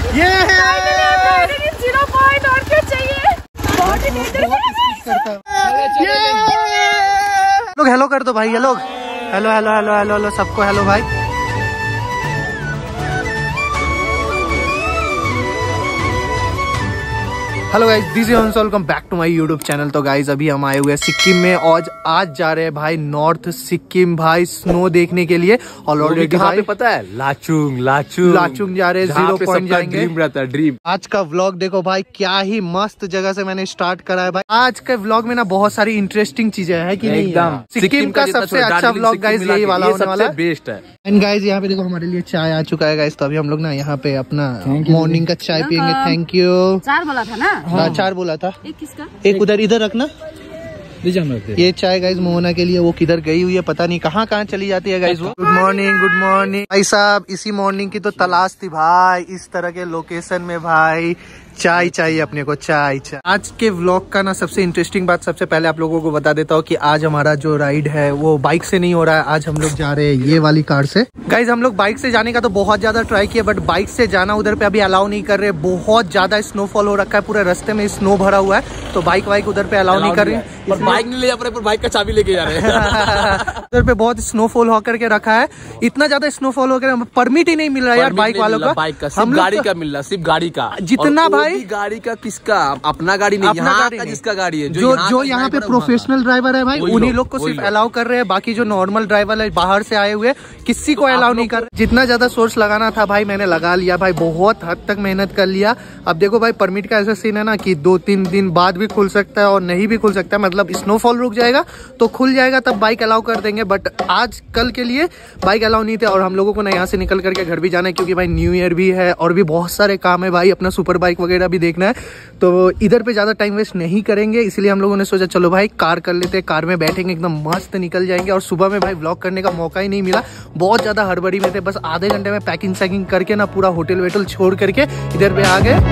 ये 0 पॉइंट और क्या चाहिए। लोग हेलो कर दो भाई, hello hello hello hello hello hello सबको हेलो भाई। Hello guys, this is Anshul, welcome back to my YouTube channel. तो गाइस अभी हम आए हुए हैं सिक्किम में और आज जा रहे हैं भाई नॉर्थ सिक्किम भाई स्नो देखने के लिए। और ऑलरेडी भाई पता है लाचुंग जा रहे हैं, 0 पॉइंट जाएंगे। ड्रीम रहता है, ड्रीम। आज का व्लॉग देखो भाई, क्या ही मस्त जगह से मैंने स्टार्ट करा है भाई। आज के व्लॉग में ना बहुत सारी इंटरेस्टिंग चीजें है कि नहीं एकदम। सिक्किम का सबसे अच्छा व्लॉग गाइस यही वाला होने वाला है, बेस्ट है। एंड गाइस यहाँ पे देखो हमारे लिए चाय आ चुका है गाइस। तो अभी हम लोग ना यहाँ पे अपना मॉर्निंग का चाय पियेंगे। Thank you. 4 बोला था ना? हाँ 4 बोला था। एक किसका? एक उधर इधर रखना। ये चाय गाइस मोहना के लिए, वो किधर गई हुई है पता नहीं, कहाँ चली जाती है गाइस वो। गुड मॉर्निंग, गुड मॉर्निंग भाई साहब। इसी मॉर्निंग की तो तलाश थी भाई, इस तरह के लोकेशन में भाई चाय चाहिए अपने को, चाय। आज के व्लॉग का ना सबसे इंटरेस्टिंग बात, सबसे पहले आप लोगों को बता देता हूँ कि आज हमारा जो राइड है वो बाइक से नहीं हो रहा है। आज हम लोग जा रहे हैं ये वाली कार से। गाइज हम लोग बाइक से जाने का तो बहुत ज्यादा ट्राई किया, बट बाइक से जाना उधर पे अभी अलाउ नहीं कर रहे। बहुत ज्यादा स्नोफॉल हो रखा है, पूरे रास्ते में स्नो भरा हुआ है, तो बाइक उधर पे अलाउ नहीं कर रहे। बाइक नहीं ले जा रहे, पर बाइक का चाबी लेके जा रहे हैं। उधर पे बहुत स्नोफॉल होकर के रखा है, इतना ज्यादा स्नोफॉल होकर परमिट ही नहीं मिल रहा है यार बाइक वालों का। बाइक का सिर्फ गाड़ी का मिल रहा, सिर्फ गाड़ी का। जितना भाई गाड़ी का किसका, अपना गाड़ी नहीं, यहाँ का जिसका गाड़ी है, जो यहाँ पे प्रोफेशनल ड्राइवर है भाई, उन्हीं लोग को सिर्फ अलाउ कर रहे हैं। बाकी जो नॉर्मल ड्राइवर है बाहर से आए हुए किसी को अलाउ नहीं कर रहे। जितना ज्यादा सोर्स लगाना था भाई मैंने लगा लिया भाई, बहुत हद तक मेहनत कर लिया। अब देखो भाई परमिट का ऐसा सीन है ना कि 2-3 दिन बाद भी खुल सकता है और नहीं भी खुल सकता है। मतलब स्नोफॉल रुक जाएगा तो खुल जाएगा, तब बाइक अलाउ कर देंगे। बट आज कल के लिए बाइक अलाउ नहीं थे और हम लोगों को ना यहाँ से निकल करके घर भी जाना है, क्योंकि भाई न्यू ईयर भी है और भी बहुत सारे काम है भाई, अपना सुपर बाइक वगैरह भी देखना है। तो इधर पे ज्यादा टाइम वेस्ट नहीं करेंगे, इसलिए हम लोगों ने सोचा चलो भाई कार कर लेते हैं। कार में बैठेंगे, एकदम मस्त निकल जाएंगे। और सुबह में भाई व्लॉग करने का मौका ही नहीं मिला, बहुत ज्यादा हड़बड़ी में थे। बस आधे घंटे में पैकिंग सैकिंग करके ना पूरा होटल वेटल छोड़ करके इधर पे आ गए।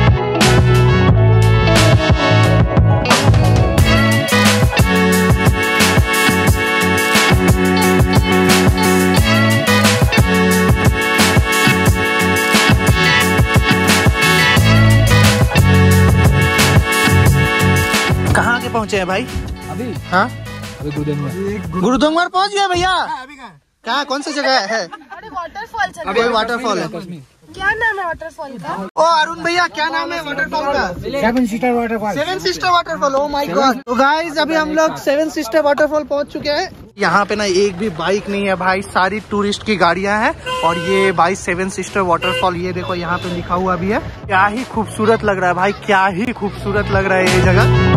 कहाँ के पहुँचे हैं भाई अभी? हाँ अभी गुरुद्वार पहुँच गया भैया। कहाँ कौन सी जगह है? अरे वाटरफॉल चल अभी वाटरफॉल है। क्या नाम है वाटरफॉल का? ओ अरुण भैया क्या नाम है वाटरफॉल का? 7 sister waterfall. 7 sister waterfall. Oh my god. तो गाइस अभी हम लोग 7 सिस्टर वाटरफॉल पहुंच चुके हैं। यहाँ पे ना एक भी बाइक नहीं है भाई, सारी टूरिस्ट की गाड़ियां हैं। और ये भाई 7 सिस्टर वाटरफॉल, ये देखो यहाँ पे लिखा हुआ भी है। क्या ही खूबसूरत लग रहा है भाई, क्या ही खूबसूरत लग रहा है ये जगह।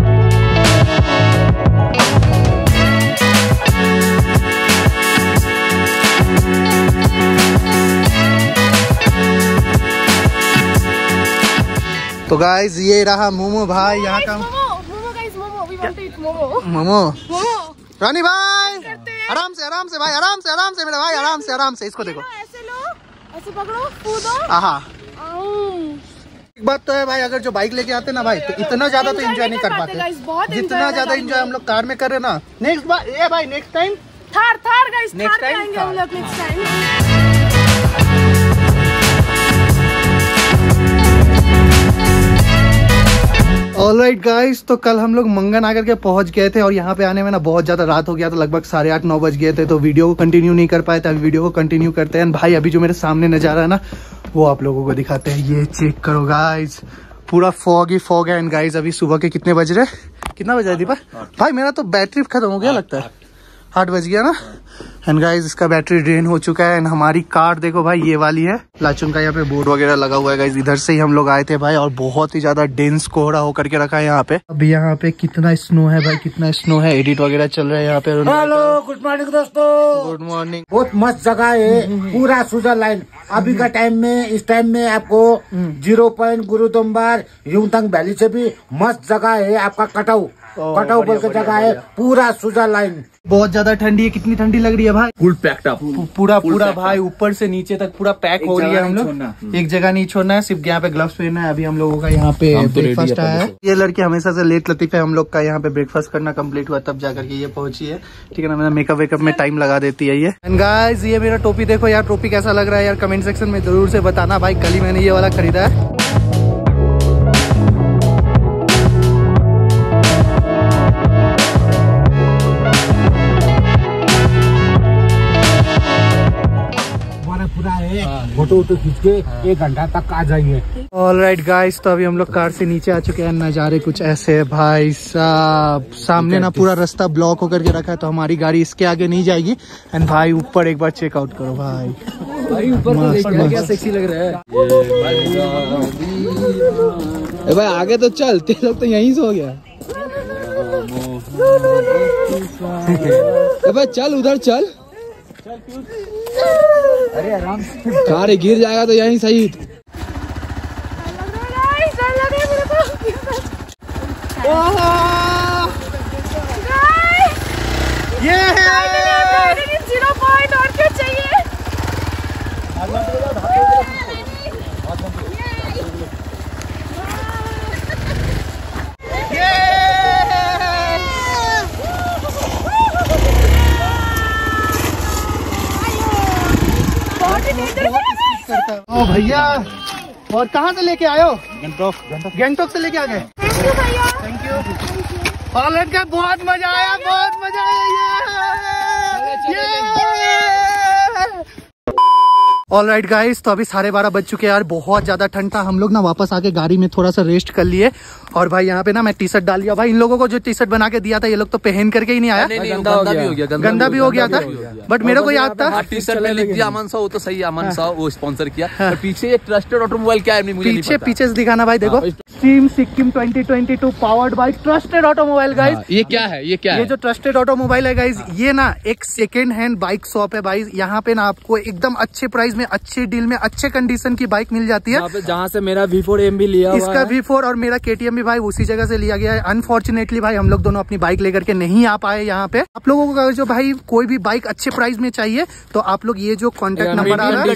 तो गाइस ये रहा मोमो भाई यहाँ का। मोमो रानी भाई आराम से भाई, आराम से मेरा भाई, आराम से। इसको देखो, ऐसे लो, ऐसे पकड़ो, कूदो। आहा एक बात तो है भाई, अगर जो बाइक लेके आते ना भाई तो इतना ज्यादा तो एंजॉय नहीं कर पाते जितना ज्यादा एंजॉय हम लोग कार में कर रहे ना। नेक्स्ट बार ये भाई next time Thar guys, next time. Alright guys, तो कल हम लोग मंगन आकर के पहुंच गए थे और यहाँ पे आने में ना बहुत ज्यादा रात हो गया, तो लगभग 8:30-9 बज गए थे। तो वीडियो को कंटिन्यू नहीं कर पाए थे, अभी वीडियो को कंटिन्यू करते हैं। भाई अभी जो मेरे सामने नजारा है ना वो आप लोगों को दिखाते हैं। ये चेक करो गाइस, पूरा फॉग ही फॉग है। एंड गाइस अभी सुबह के कितने बज रहे, कितना बजा दीपा भाई? मेरा तो बैटरी खत्म हो गया लगता है, 8 बज गया ना। एंड गाइस इसका बैटरी ड्रेन हो चुका है। एंड हमारी कार देखो भाई ये वाली है, लाचुंग का यहाँ पे बोर्ड वगैरह लगा हुआ है गाइस। इधर से ही हम लोग आए थे भाई और बहुत ही ज्यादा डेंस कोहरा होकर के रखा है यहाँ पे। अभी यहाँ पे कितना स्नो है भाई, कितना स्नो है। एडिट वगैरह चल रहा है यहाँ पे। हेलो गुड मॉर्निंग दोस्तों, गुड मॉर्निंग। बहुत मस्त जगह है, पूरा स्विट्जरलैंड। अभी का टाइम में, इस टाइम में आपको 0 पॉइंट गुरुद्वार युमथांग वैली से भी मस्त जगह है। आपका कटाऊ बोल के जगह है, पूरा स्विट्जरलैंड। बहुत ज्यादा ठंडी है। कितनी ठंडी लग रही है भाई? फुल पैक्ड अप, पूरा भाई ऊपर से नीचे तक पूरा पैक हो रही गए हम लोग, एक जगह नहीं छोड़ना है, सिर्फ यहाँ पे ग्लव्स पहनना है। अभी हम लोगों का यहाँ पे ब्रेकफास्ट आया है। ये लड़की हमेशा से लेट लतीफ है, हम लोग का यहाँ पे ब्रेकफास्ट करना कंप्लीट हुआ तब जाकर के ये पहुंची है। ठीक है ना, मेरा मेकअप वेकअप में टाइम लगा देती है ये। एंड गाइस ये मेरा टोपी देखो यार, टोपी कैसा लग रहा है यार, कमेंट सेक्शन में जरूर से बताना भाई। कल ही मैंने ये वाला खरीदा है। फोटो वोटो खींच के 1 घंटा तक आ जाइए। ऑलराइट गाइस, तो अभी हम लोग कार से नीचे आ चुके हैं। नज़ारे कुछ ऐसे है भाई साहब, सामने ना पूरा रास्ता ब्लॉक होकर के रखा है, तो हमारी गाड़ी इसके आगे नहीं जाएगी। एंड भाई ऊपर एक बार चेकआउट करो भाई, ऊपर क्या सेक्सी लग रहा है भाई। आगे तो चल, तेरे लोग तो यहीं से हो गया। भाई चल उधर चल, अरे आराम से, कार गिर जाएगा तो यहीं सही। ये है 0 पॉइंट, और क्या चाहिए। ओ भैया, और कहाँ से लेके आए हो? गैंगटॉक से लेके आ गए। Thank you. ऑलराइट का बहुत मजा आया, बहुत मजा आया। ऑलराइट गाइस, तो अभी 12:30 बज चुके हैं यार, बहुत ज्यादा ठंड था। हम लोग ना वापस आके गाड़ी में थोड़ा सा रेस्ट कर लिए। और भाई यहाँ पे ना मैं टी शर्ट डाल लिया। भाई इन लोगों को जो टी शर्ट बना के दिया था, ये लोग तो पहन करके ही नहीं आया। गंदा भी हो गया था, बट मेरे को याद था। टी शर्ट में लिख दिया अमन सा, वो तो सही है, अमन सा वो स्पॉन्सर किया। पीछे एक ट्रस्टेड ऑटोमोबाइल क्या है मुझे पीछे पीछे से दिखाना भाई, देखो team Sikkim 2022 powered by trusted automobile guys. ये क्या है? ये क्या है? ये जो ट्रस्टेड ऑटोमोबाइल है गाइस, ये ना एक सेकेंड हैंड बाइक शॉप है भाई। यहाँ पे ना आपको एकदम अच्छे प्राइस में, अच्छे डील में, अच्छे कंडीशन की बाइक मिल जाती है। जहाँ से मेरा V4M भी लिया, इसका V4 और मेरा KTM भी भाई उसी जगह से लिया गया है। अनफॉर्चुनेटली भाई हम लोग दोनों अपनी बाइक लेकर के नहीं आ पाए यहाँ पे। आप लोगों को अगर जो भाई कोई भी बाइक अच्छे प्राइस में चाहिए, तो आप लोग ये जो कॉन्टेक्ट नंबर आ रहा है,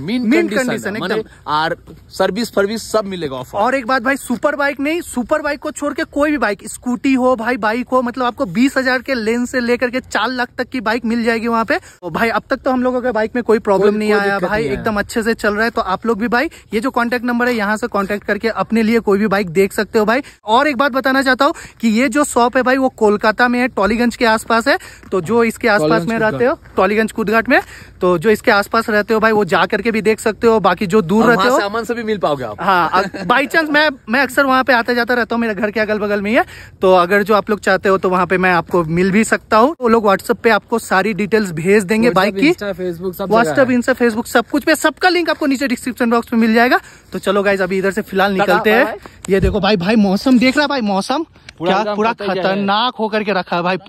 कंडीशन एकदम, और सर्विस सब मिलेगा ऑफर। और एक बात भाई, सुपर बाइक नहीं, सुपर बाइक को छोड़ के कोई भी बाइक, स्कूटी हो भाई, बाइक हो, मतलब आपको 20,000 के लेन से लेकर के 4 लाख तक की बाइक मिल जाएगी वहाँ पे। तो भाई अब तक तो हम लोगों के बाइक में कोई प्रॉब्लम नहीं आया भाई, एकदम अच्छे से चल रहा है। तो आप लोग भी भाई ये जो कांटेक्ट नंबर है, यहाँ से कांटेक्ट करके अपने लिए कोई भी बाइक देख सकते हो भाई। और एक बात बताना चाहता हूँ कि ये जो शॉप है भाई, वो कोलकाता में है, टॉलीगंज के आसपास है। तो जो इसके आसपास में रहते हो, टॉलीगंज कूदघाट में, तो जो इसके आसपास रहते हो भाई, वो जा करके भी देख सकते हो। बाकी जो दूर रहते हो, सामान से भी मिल पाओगे आप। हाँ, बाई चांस मैं अक्सर वहाँ पे आता जाता रहता हूँ, मेरे घर के अगल बगल में ही है। तो अगर जो आप लोग चाहते हो, तो वहाँ पे मैं आपको मिल भी सकता हूँ। वो लोग व्हाट्सएप पे आपको सारी डिटेल्स भेज देंगे बाइक की, व्हाट्सएप, इंस्टा, फेसबुक, सब कुछ पे, सबका लिंक आपको नीचे डिस्क्रिप्शन बॉक्स में मिल जाएगा। तो चलो गाइज अभी इधर से फिलहाल निकलते हैं। ये देखो भाई मौसम देख रहा है भाई, मौसम क्या पूरा खतरनाक होकर के रखा है भाई,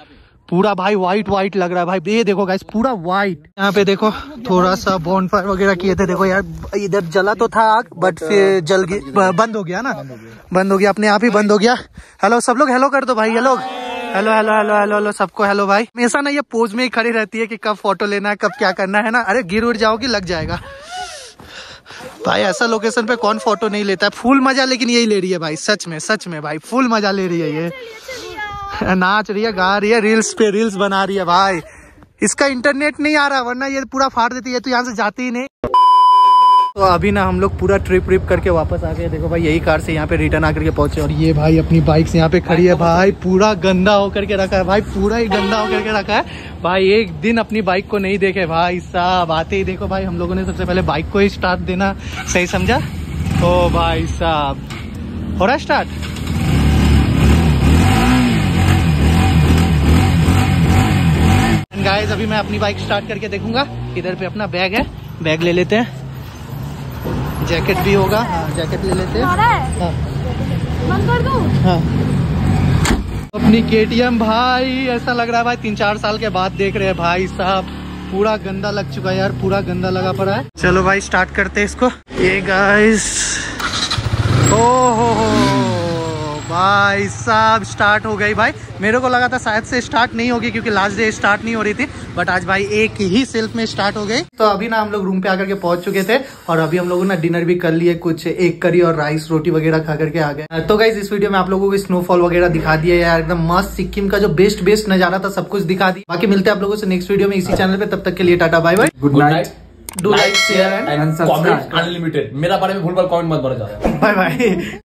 पूरा भाई व्हाइट लग रहा है भाई। ये देखो गाइस पूरा व्हाइट। यहाँ पे देखो थोड़ा सा बॉनफायर वगैरह किए थे। देखो यार इधर जला तो था आग, बट फिर जल गया, बंद हो गया ना, बंद हो गया, अपने आप ही बंद हो गया। हेलो सब लोग, हेलो कर दो भाई, hello hello hello hello hello hello सबको हेलो भाई। हमेशा ना ये पोज में ही खड़ी रहती है कि कब फोटो लेना है, कब क्या करना है ना। अरे गिर उड़ जाओगी, लग जाएगा भाई। ऐसा लोकेशन पे कौन फोटो नहीं लेता है। फुल मजा लेकिन यही ले रही है भाई, सच में भाई फुल मजा ले रही है ये। नाच रही है, गा रही है, रील्स पे रील्स बना रही है भाई। इसका इंटरनेट नहीं आ रहा, वरना ये पूरा फाड़ देती है, तो यहाँ से जाती ही नहीं। तो अभी ना हम लोग पूरा ट्रिप करके वापस आ गए। देखो भाई यही कार से यहाँ पे रिटर्न आकर के पहुंचे। और ये भाई अपनी बाइक से यहाँ पे खड़ी है भाई, पूरा गंदा होकर के रखा है भाई, पूरा ही गंदा होकर के रखा है भाई। एक दिन अपनी बाइक को नहीं देखे भाई साहब। आते ही देखो भाई हम लोगों ने सबसे पहले बाइक को ही स्टार्ट देना सही समझा। ओ भाई साहब हो रहा है स्टार्ट। गाइस अभी मैं अपनी बाइक स्टार्ट करके देखूंगा। इधर पे अपना बैग है, बैग ले लेते हैं, जैकेट भी होगा, हाँ जैकेट ले लेते हैं। हाँ। बंद कर दूं? हाँ। अपनी KTM भाई ऐसा लग रहा है भाई 3-4 साल के बाद देख रहे हैं भाई साहब। पूरा गंदा लग चुका है यार, पूरा गंदा लगा पड़ा है। चलो भाई स्टार्ट करते हैं इसको। ये गाइस ओ हो भाई साहब स्टार्ट हो गई भाई। मेरे को लगा था शायद से स्टार्ट नहीं होगी क्योंकि लास्ट डे स्टार्ट नहीं हो रही थी, बट आज भाई एक ही सेल्फ में स्टार्ट हो गई। तो अभी ना हम लोग रूम पे आकर के पहुंच चुके थे और अभी हम लोगों ने डिनर भी कर लिए, कुछ एक करी और राइस रोटी वगैरह खा करके आ गए। तो गाइस इस वीडियो में आप लोगों को स्नोफॉल वगैरह दिखा दिया यार, एकदम मस्त सिक्किम का जो बेस्ट नजारा था सब कुछ दिखा दिया। बाकी मिलते हैं आप लोगों से नेक्स्ट वीडियो में इसी चैनल पे, तब तक के लिए tata bye bye, good night, do like share and comment unlimited. मेरा बारे में भूल भाल कमेंट मत भर जाओ। Bye bye.